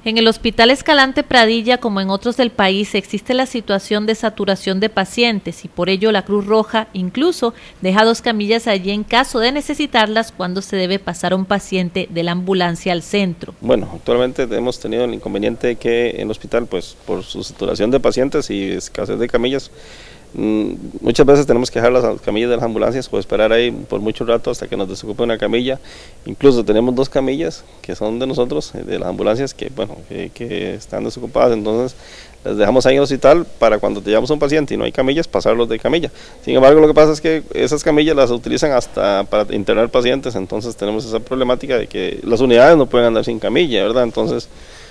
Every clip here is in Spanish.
En el Hospital Escalante Pradilla, como en otros del país, existe la situación de saturación de pacientes y por ello la Cruz Roja incluso deja 2 camillas allí en caso de necesitarlas cuando se debe pasar a un paciente de la ambulancia al centro. Bueno, actualmente hemos tenido el inconveniente de que en el hospital, pues por su saturación de pacientes y escasez de camillas, muchas veces tenemos que dejar las camillas de las ambulancias o esperar ahí por mucho rato hasta que nos desocupe una camilla. Incluso tenemos 2 camillas que son de nosotros, de las ambulancias, que bueno, que están desocupadas, entonces las dejamos ahí en el hospital para cuando te llevamos a un paciente y no hay camillas, pasarlos de camilla. Sin embargo, lo que pasa es que esas camillas las utilizan hasta para internar pacientes, entonces tenemos esa problemática de que las unidades no pueden andar sin camilla, ¿verdad? Entonces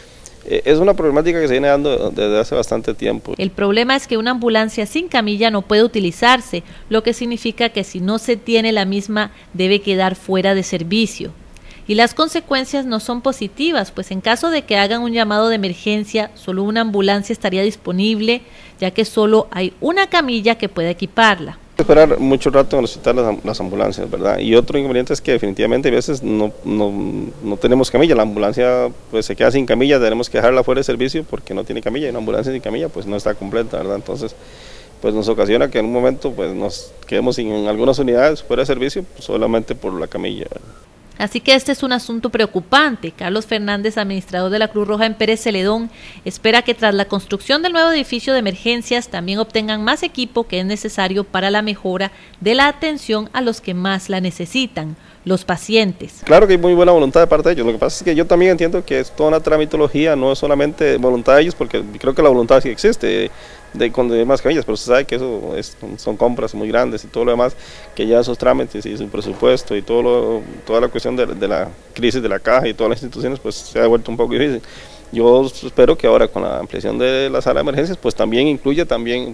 es una problemática que se viene dando desde hace bastante tiempo. El problema es que una ambulancia sin camilla no puede utilizarse, lo que significa que si no se tiene la misma debe quedar fuera de servicio. Y las consecuencias no son positivas, pues en caso de que hagan un llamado de emergencia, solo una ambulancia estaría disponible, ya que solo hay una camilla que pueda equiparla. Esperar mucho rato en el hospital las ambulancias, ¿verdad? Y otro inconveniente es que definitivamente a veces no tenemos camilla, la ambulancia pues se queda sin camilla, tenemos que dejarla fuera de servicio porque no tiene camilla y una ambulancia sin camilla pues no está completa, ¿verdad? Entonces pues nos ocasiona que en un momento pues nos quedemos sin algunas unidades fuera de servicio pues, solamente por la camilla, ¿verdad? Así que este es un asunto preocupante. Carlos Fernández, administrador de la Cruz Roja en Pérez Celedón, espera que tras la construcción del nuevo edificio de emergencias también obtengan más equipo que es necesario para la mejora de la atención a los que más la necesitan, los pacientes. Claro que hay muy buena voluntad de parte de ellos, lo que pasa es que yo también entiendo que es toda una tramitología, no es solamente voluntad de ellos, porque creo que la voluntad sí existe de conseguir más camillas, pero se sabe que eso son compras muy grandes y todo lo demás, que ya esos trámites y su presupuesto y toda la cuestión de la crisis de la caja y todas las instituciones pues se ha vuelto un poco difícil. Yo espero que ahora con la ampliación de la sala de emergencias pues también incluya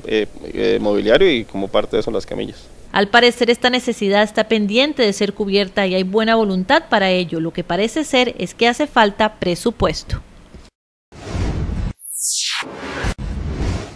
mobiliario y como parte de eso las camillas. Al parecer esta necesidad está pendiente de ser cubierta y hay buena voluntad para ello. Lo que parece ser es que hace falta presupuesto.